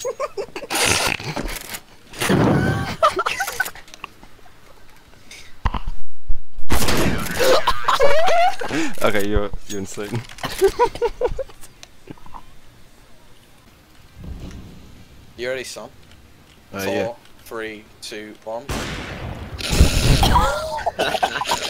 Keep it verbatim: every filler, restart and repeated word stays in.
Okay, you're you're insane. You ready, son? Uh, Four, yeah. three, two, one.